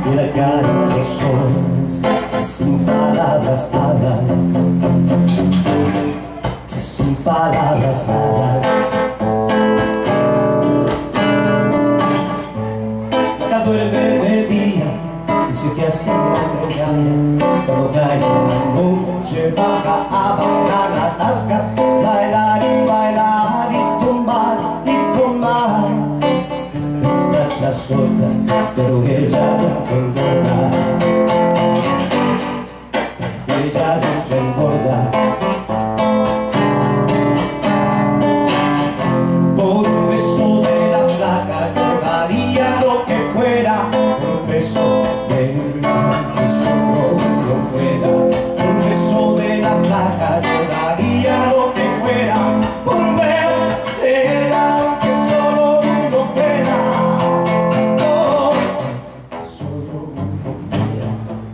y la cara de soles que sin palabras hablan, que sin palabras hablan. La duerme de día y sé que así me engaña. Cuando cae la noche baja a bajar la tasca, bailar y bailar y tumbar y tumbar. Esa es la sola, pero ella no te engorda. Ella no te engorda. Por un beso de la flaca yo daría lo que fuera. Por un beso de fuera, un beso de la flaca yo daría lo que fuera, por un beso de la que solo uno pueda, oh, solo uno pueda.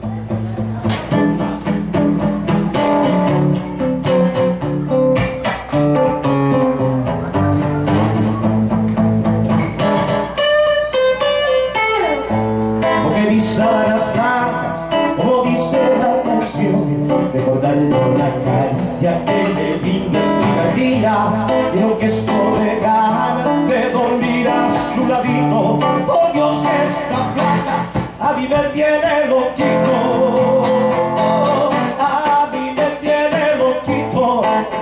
Porque mis sábanas blancas, como dice la canción, recordando la caricia que me brinda mi vida, y lo que estoy de ganas de dormir a su ladito. Por Dios que esta placa a mí me tiene loquito, a mí me tiene loquito.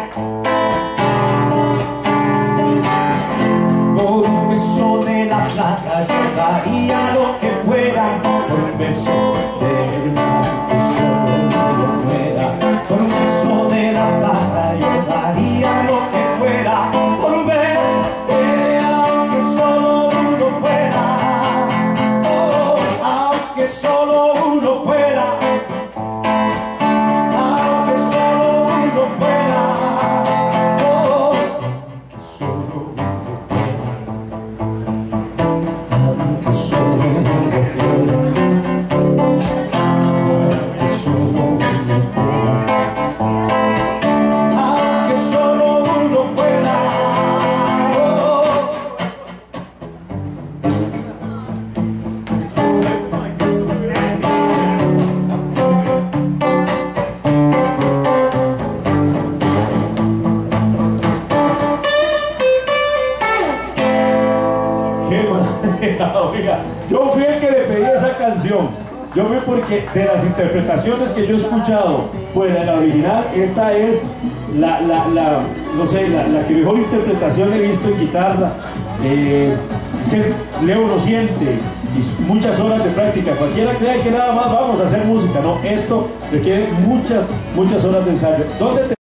Por un beso de la placa yo daría lo que fuera, por un beso de la que solo uno fuera, por un beso de la plata yo daría lo que fuera, por un beso de aunque solo uno fuera, oh, aunque solo uno fuera, aunque solo uno fuera, oh, aunque solo uno fuera, aunque solo uno fuera. Oiga, yo fui el que le pedí esa canción. Yo fui porque de las interpretaciones que yo he escuchado fuera de la original, esta es no sé, la que mejor interpretación he visto en guitarra. Es que Leo lo siente y muchas horas de práctica. Cualquiera cree que nada más vamos a hacer música, no, esto requiere muchas horas de ensayo. ¿Dónde